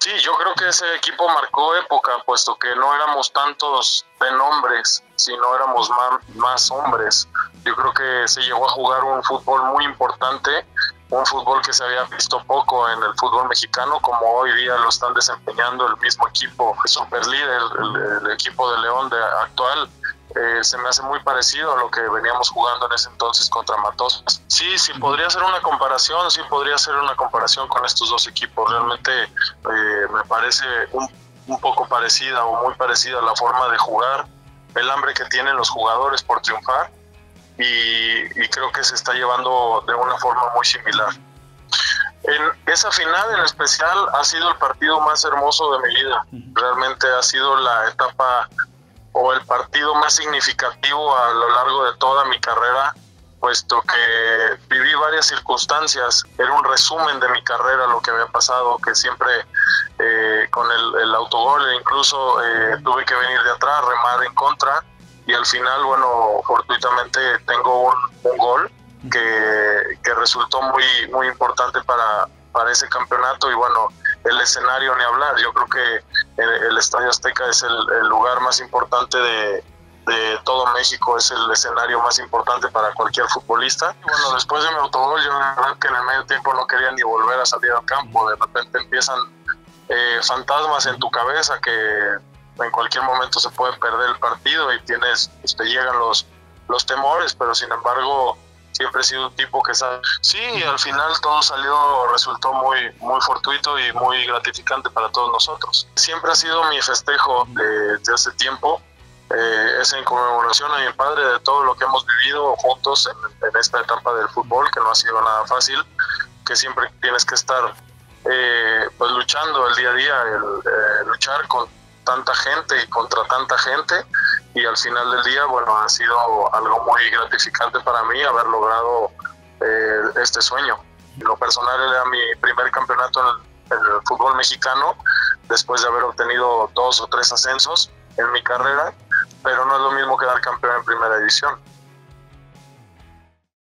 Sí, yo creo que ese equipo marcó época, puesto que no éramos tantos de nombres, sino éramos más hombres. Yo creo que se llegó a jugar un fútbol muy importante, un fútbol que se había visto poco en el fútbol mexicano, como hoy día lo están desempeñando el mismo equipo superlíder, el equipo de León actual. Se me hace muy parecido a lo que veníamos jugando en ese entonces contra Matosas. Sí, podría ser una comparación, con estos dos equipos. Realmente me parece un poco parecida o muy parecida la forma de jugar, el hambre que tienen los jugadores por triunfar, y creo que se está llevando de una forma muy similar. En esa final en especial ha sido el partido más hermoso de mi vida. Realmente ha sido la etapa o el partido más significativo a lo largo de toda mi carrera, puesto que viví varias circunstancias. Era un resumen de mi carrera lo que había pasado, que siempre con el autogol incluso tuve que venir de atrás, remar en contra, y al final, bueno, fortuitamente tengo un gol que resultó muy importante para ese campeonato. Y bueno, el escenario ni hablar. Yo creo que el Estadio Azteca es el lugar más importante de todo México, es el escenario más importante para cualquier futbolista. Y bueno, después de mi autogol, yo la verdad que en el medio tiempo no quería ni volver a salir al campo. De repente empiezan fantasmas en tu cabeza que en cualquier momento se puede perder el partido y te llegan los temores, pero sin embargo siempre he sido un tipo que sabe. Sí, al final todo resultó muy fortuito y muy gratificante para todos nosotros. Siempre ha sido mi festejo desde hace tiempo, es en conmemoración a mi padre de todo lo que hemos vivido juntos en esta etapa del fútbol, que no ha sido nada fácil, que siempre tienes que estar pues luchando el día a día, luchar con tanta gente y contra tanta gente, y al final del día, bueno, ha sido algo muy gratificante para mí haber logrado este sueño. En lo personal era mi primer campeonato en el fútbol mexicano, después de haber obtenido 2 o 3 ascensos en mi carrera, pero no es lo mismo quedar campeón en primera división.